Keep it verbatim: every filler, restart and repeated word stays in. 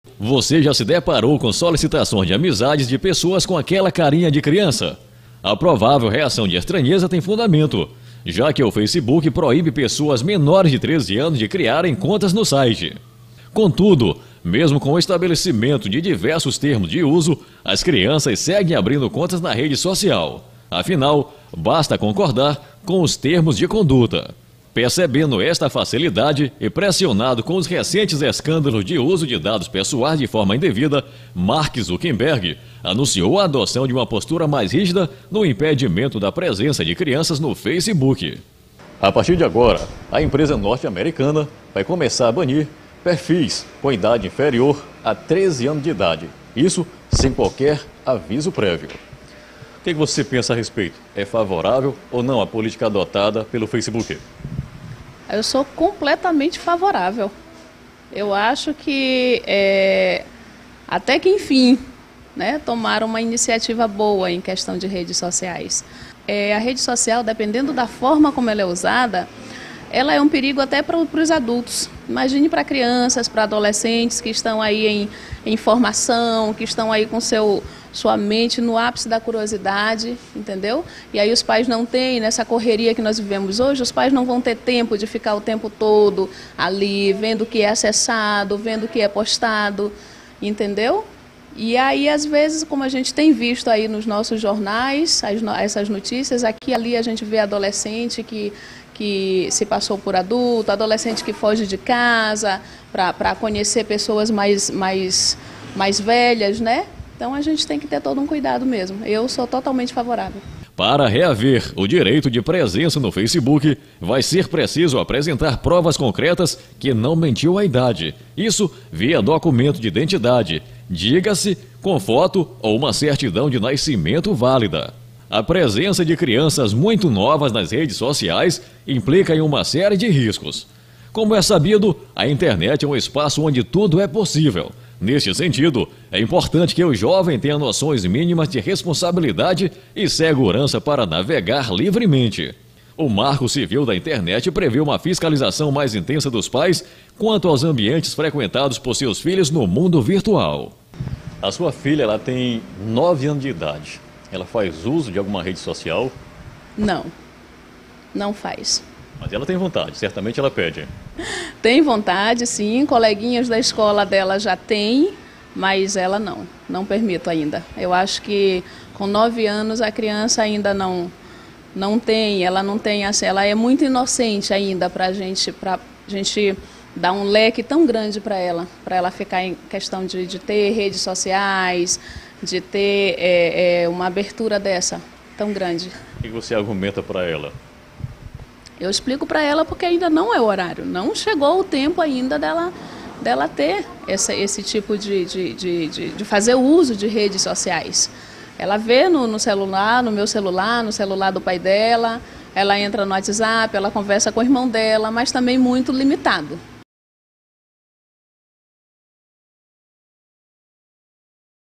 Você já se deparou com solicitações de amizades de pessoas com aquela carinha de criança? A provável reação de estranheza tem fundamento, já que o Facebook proíbe pessoas menores de treze anos de criarem contas no site. Contudo, mesmo com o estabelecimento de diversos termos de uso, as crianças seguem abrindo contas na rede social. Afinal, basta concordar com os termos de conduta. Percebendo esta facilidade e pressionado com os recentes escândalos de uso de dados pessoais de forma indevida, Mark Zuckerberg anunciou a adoção de uma postura mais rígida no impedimento da presença de crianças no Facebook. A partir de agora, a empresa norte-americana vai começar a banir perfis com idade inferior a treze anos de idade. Isso sem qualquer aviso prévio. O que você pensa a respeito? É favorável ou não a política adotada pelo Facebook? Eu sou completamente favorável. Eu acho que, é, até que enfim, né, tomaram uma iniciativa boa em questão de redes sociais. É, a rede social, dependendo da forma como ela é usada, ela é um perigo até para os adultos. Imagine para crianças, para adolescentes que estão aí em, em formação, que estão aí com seu, sua mente no ápice da curiosidade, entendeu? E aí os pais não têm, nessa correria que nós vivemos hoje, os pais não vão ter tempo de ficar o tempo todo ali, vendo o que é acessado, vendo o que é postado, entendeu? E aí, às vezes, como a gente tem visto aí nos nossos jornais, as, essas notícias, aqui e ali a gente vê adolescente que... que se passou por adulto, adolescente que foge de casa para conhecer pessoas mais, mais, mais velhas, né? Então a gente tem que ter todo um cuidado mesmo. Eu sou totalmente favorável. Para reaver o direito de presença no Facebook, vai ser preciso apresentar provas concretas que não mentiu a idade. Isso via documento de identidade, diga-se com foto ou uma certidão de nascimento válida. A presença de crianças muito novas nas redes sociais implica em uma série de riscos. Como é sabido, a internet é um espaço onde tudo é possível. Neste sentido, é importante que o jovem tenha noções mínimas de responsabilidade e segurança para navegar livremente. O Marco Civil da Internet prevê uma fiscalização mais intensa dos pais quanto aos ambientes frequentados por seus filhos no mundo virtual. A sua filha, ela tem nove anos de idade. Ela faz uso de alguma rede social? Não, não faz. Mas ela tem vontade, certamente ela pede. Tem vontade, sim. Coleguinhas da escola dela já têm, mas ela não. Não permito ainda. Eu acho que com nove anos a criança ainda não, não tem, ela não tem, assim, ela é muito inocente ainda para gente, a gente dar um leque tão grande para ela, para ela ficar em questão de, de ter redes sociais, de ter é, é, uma abertura dessa, tão grande. O que você argumenta para ela? Eu explico para ela porque ainda não é o horário, não chegou o tempo ainda dela, dela ter essa, esse tipo de, de, de, de, de fazer uso de redes sociais. Ela vê no, no celular, no meu celular, no celular do pai dela, ela entra no WhatsApp, ela conversa com o irmão dela, mas também muito limitado.